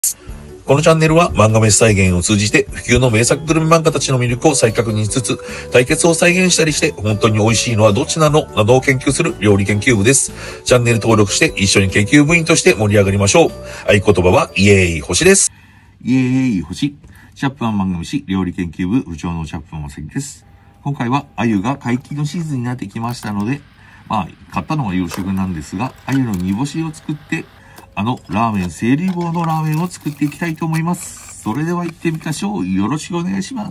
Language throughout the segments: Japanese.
このチャンネルは漫画飯再現を通じて不朽の名作グルメ漫画たちの魅力を再確認しつつ、対決を再現したりして本当に美味しいのはどっちなのなどを研究する料理研究部です。チャンネル登録して一緒に研究部員として盛り上がりましょう。合言葉はイエーイ星です。 イエーイ星。チャップマン漫画飯料理研究部部長のチャップマンまさきです。今回は鮎が解禁のシーズンになってきましたので、買ったのは洋食なんですが、鮎の煮干しを作って、ラーメン清流坊のラーメンを作っていきたいと思います。それでは行ってみましょう。よろしくお願いします。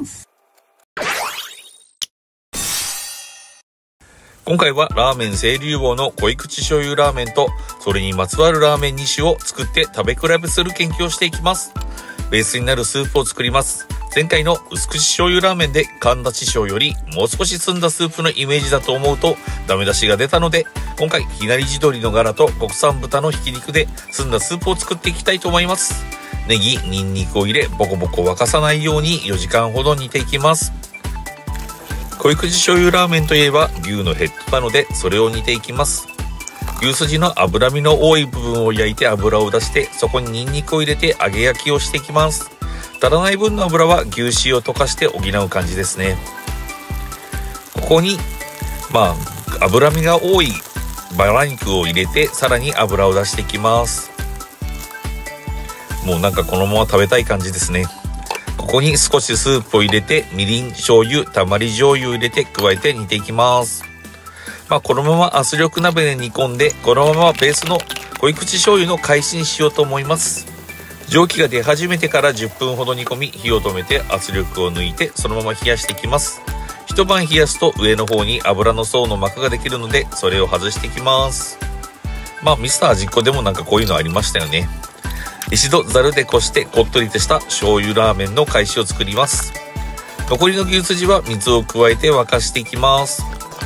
今回はラーメン清流坊の濃い口醤油ラーメンと、それにまつわるラーメン2種を作って食べ比べする研究をしていきます。ベースになるスープを作ります。前回の薄口醤油ラーメンで神田師匠よりもう少し澄んだスープのイメージだと思うとダメ出しが出たので、今回ひなり地鶏のガラと国産豚のひき肉で澄んだスープを作っていきたいと思います。ネギ、ニンニクを入れボコボコ沸かさないように4時間ほど煮ていきます。濃い口醤油ラーメンといえば牛のヘッドなのでそれを煮ていきます。牛すじの脂身の多い部分を焼いて油を出して、そこにニンニクを入れて揚げ焼きをしていきます。足らない分の油は牛脂を溶かして補う感じですね。ここに脂身が多いバラ肉を入れて、さらに油を出していきます。もうなんかこのまま食べたい感じですね。ここに少しスープを入れて、みりん、醤油、たまり醤油を入れて加えて煮ていきます。このまま圧力鍋で煮込んで、このままベースの濃い口醤油の返しにしようと思います。蒸気が出始めてから10分ほど煮込み、火を止めて圧力を抜いてそのまま冷やしていきます。一晩冷やすと上の方に油の層の膜ができるので、それを外していきます。ミスター味っ子でもなんかこういうのありましたよね。一度ザルでこしてこっとりとした醤油ラーメンの返しを作ります。残りの牛すじは水を加えて沸かしていきます。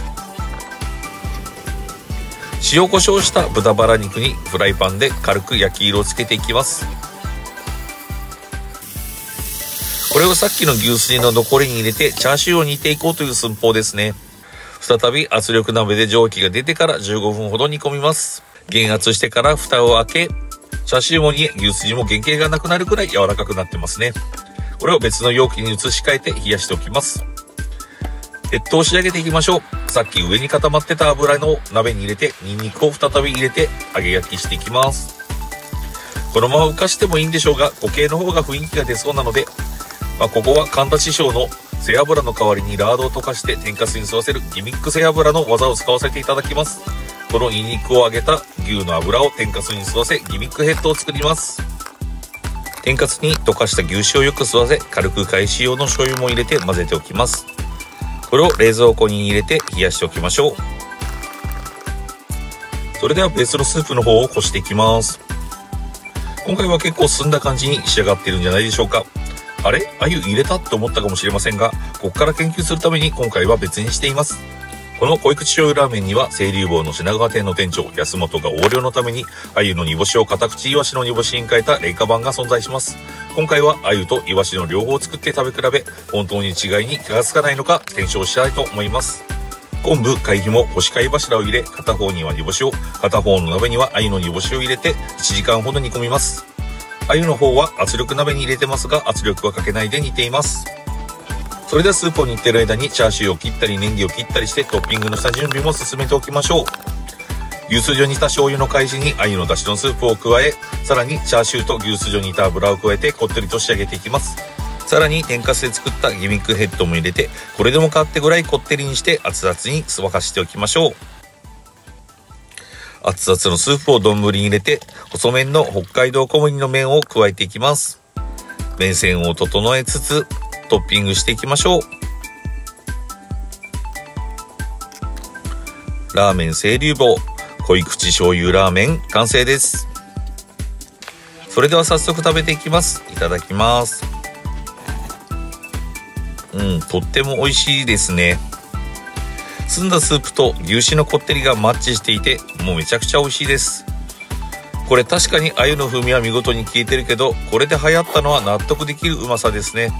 塩コショウした豚バラ肉にフライパンで軽く焼き色をつけていきます。これをさっきの牛すじの残りに入れてチャーシューを煮ていこうという寸法ですね。再び圧力鍋で蒸気が出てから15分ほど煮込みます。減圧してから蓋を開け、チャーシューも煮え、牛すじも原型がなくなるくらい柔らかくなってますね。これを別の容器に移し替えて冷やしておきます。熱湯を仕上げていきましょう。さっき上に固まってた油の鍋に入れて、ニンニクを再び入れて揚げ焼きしていきます。このまま浮かしてもいいんでしょうが、固形の方が雰囲気が出そうなので、ここは神田師匠の背脂の代わりにラードを溶かして天かすに吸わせるギミック背脂の技を使わせていただきます。このニンニクを揚げた牛の油を天かすに吸わせ、ギミックヘッドを作ります。天かすに溶かした牛脂をよく吸わせ、軽く返し用の醤油も入れて混ぜておきます。これを冷蔵庫に入れて冷やしておきましょう。それではベースのスープの方をこしていきます。今回は結構澄んだ感じに仕上がっているんじゃないでしょうか。あれ？鮎入れたって思ったかもしれませんが、ここから研究するために今回は別にしています。この濃い口醤油ラーメンには清流坊の品川店の店長安本が横領のために鮎の煮干しを片口イワシの煮干しに変えた廉価版が存在します。今回は鮎とイワシの両方を作って食べ比べ、本当に違いに気がつかないのか検証したいと思います。昆布、貝ひも、干し貝柱を入れ、片方には煮干しを、片方の鍋には鮎の煮干しを入れて1時間ほど煮込みます。鮎の方は圧力鍋に入れてますが、圧力はかけないで煮ています。それではスープを煮ている間にチャーシューを切ったりネギを切ったりしてトッピングの下準備も進めておきましょう。牛すじを煮た醤油の返しに鮎の出汁のスープを加え、さらにチャーシューと牛すじを煮た油を加えてこってりと仕上げていきます。さらに天かすで作ったギミックヘッドも入れて、これでもかってぐらいこってりにして熱々に沸かしておきましょう。熱々のスープを丼に入れて、細麺の北海道小麦の麺を加えていきます。麺線を整えつつトッピングしていきましょう。ラーメン清流坊濃い口醤油ラーメン完成です。それでは早速食べていきます。いただきます。とっても美味しいですね。澄んだスープと牛脂のこってりがマッチしていて、もうめちゃくちゃ美味しいです。これ確かに鮎の風味は見事に効いてるけど、これで流行ったのは納得できるうまさですね。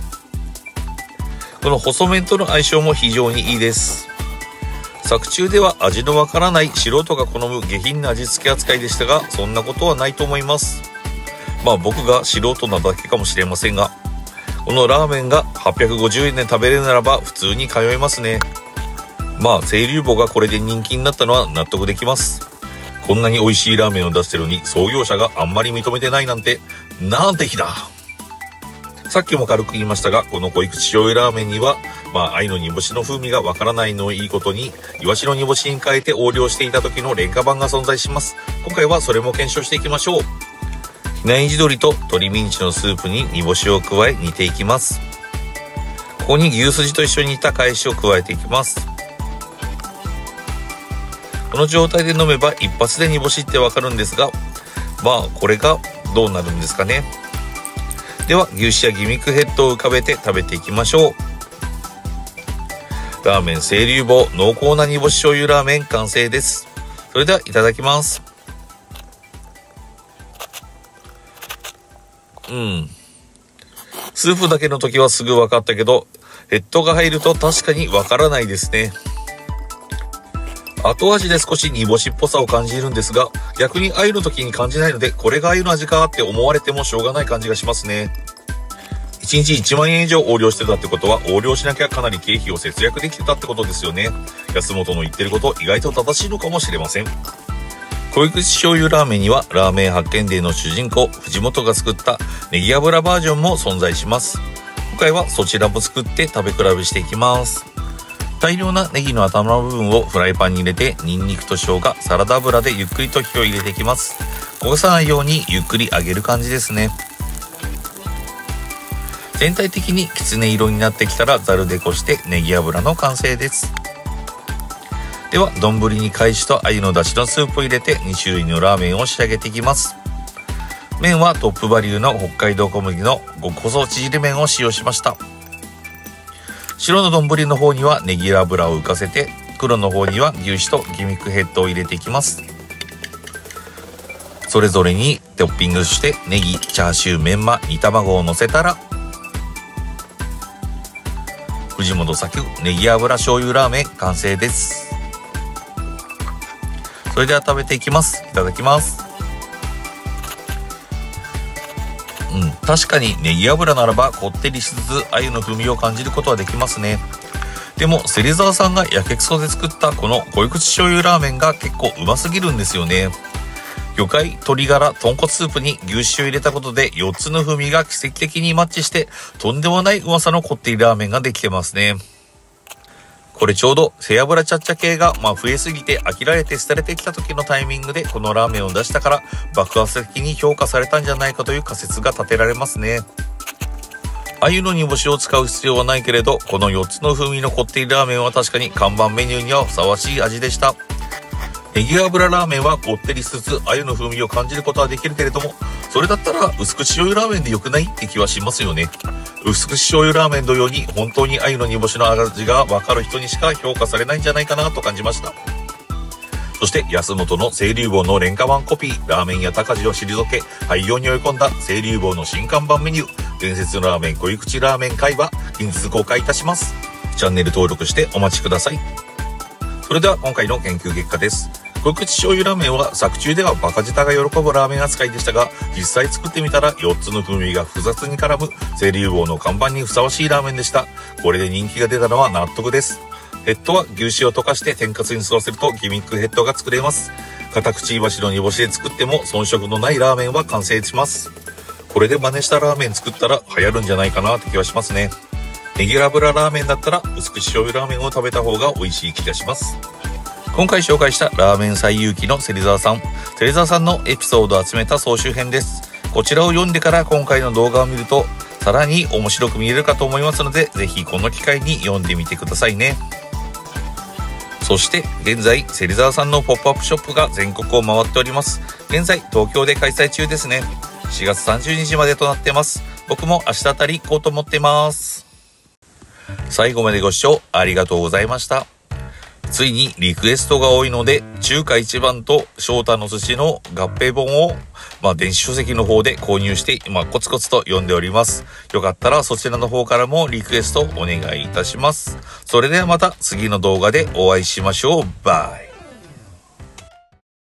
この細麺との相性も非常にいいです。作中では味のわからない素人が好む下品な味付け扱いでしたが、そんなことはないと思います。 僕が素人なだけかもしれませんが、このラーメンが850円で食べれるならば普通に通いますね。清流坊がこれで人気になったのは納得できます。こんなに美味しいラーメンを出してるのに創業者があんまり認めてないなんて、なんて日だ。さっきも軽く言いましたが、この濃い口醤油ラーメンには、鮎の煮干しの風味がわからないのをいいことに、イワシの煮干しに変えて横領していた時の廉価版が存在します。今回はそれも検証していきましょう。比内地鶏と鶏ミンチのスープに煮干しを加え煮ていきます。ここに牛すじと一緒に煮た返しを加えていきます。この状態で飲めば一発で煮干しってわかるんですが、これがどうなるんですかね。では牛脂やギミックヘッドを浮かべて食べていきましょう。ラーメン清流坊濃厚な煮干し醤油ラーメン完成です。それではいただきます。スープだけの時はすぐ分かったけど、ヘッドが入ると確かに分からないですね。後味で少し煮干しっぽさを感じるんですが、逆に鮎の時に感じないので、これが鮎の味かって思われてもしょうがない感じがしますね。1日1万円以上横領してたってことは、横領しなきゃかなり経費を節約できてたってことですよね。安本の言ってること意外と正しいのかもしれません。濃い口醤油ラーメンにはラーメン発見デーの主人公藤本が作ったネギ油バージョンも存在します。今回はそちらも作って食べ比べしていきます。大量なネギの頭の部分をフライパンに入れて、ニンニクと生姜、サラダ油でゆっくりと火を入れていきます。焦がさないようにゆっくり揚げる感じですね。全体的にきつね色になってきたらざるでこしてネギ油の完成です。では丼に返しと鮎の出汁のスープを入れて2種類のラーメンを仕上げていきます。麺はトップバリューの北海道小麦の極細縮れ麺を使用しました。白の丼の方にはネギ油を浮かせて、黒の方には牛脂とギミックヘッドを入れていきます。それぞれにトッピングしてネギ、チャーシュー、メンマ、煮卵を乗せたら、藤本作ネギ油醤油ラーメン完成です。それでは食べていきます。いただきます。確かにネギ油ならばこってりしつつ鮎の風味を感じることはできますね。でも芹沢さんがやけくそで作ったこの濃い口醤油ラーメンが結構うますぎるんですよね。魚介、鶏ガラ、豚骨スープに牛脂を入れたことで4つの風味が奇跡的にマッチして、とんでもないうまさのこってりラーメンができてますね。これちょうど背脂チャッチャ系が増えすぎて飽きられて廃れてきた時のタイミングでこのラーメンを出したから爆発的に評価されたんじゃないかという仮説が立てられますね。鮎の煮干しを使う必要はないけれど、この4つの風味のこってりラーメンは確かに看板メニューにはふさわしい味でした。ネギ油ラーメンはこってりしつつ鮎の風味を感じることはできるけれども、それだったら薄口醤油ラーメンで良くないって気はしますよね。薄口醤油ラーメン同様に本当に鮎の煮干しの味が分かる人にしか評価されないんじゃないかなと感じました。そして安本の清流坊の廉価版コピー、ラーメンや高地を退け廃業に追い込んだ清流坊の新看板メニュー、伝説のラーメン濃い口ラーメン会は近日公開いたします。チャンネル登録してお待ちください。それでは今回の研究結果です。濃い口醤油ラーメンは作中ではバカ舌が喜ぶラーメン扱いでしたが、実際作ってみたら4つの風味が複雑に絡む清流坊の看板にふさわしいラーメンでした。これで人気が出たのは納得です。ヘッドは牛脂を溶かして天かすに吸わせるとギミックヘッドが作れます。片口イワシの煮干しで作っても遜色のないラーメンは完成します。これで真似したラーメン作ったら流行るんじゃないかなって気はしますね。ネギ油ラーメンだったら薄口醤油ラーメンを食べた方が美味しい気がします。今回紹介したラーメン最有機の芹沢さんのエピソードを集めた総集編です。こちらを読んでから今回の動画を見るとさらに面白く見えるかと思いますので、ぜひこの機会に読んでみてくださいね。そして現在芹沢さんのポップアップショップが全国を回っております。現在東京で開催中ですね。4月30日までとなってます。僕も明日あたり行こうと思ってます。最後までご視聴ありがとうございました。ついにリクエストが多いので、中華一番と翔太の寿司の合併本を、電子書籍の方で購入して、コツコツと読んでおります。よかったらそちらの方からもリクエストお願いいたします。それではまた次の動画でお会いしましょう。バイ。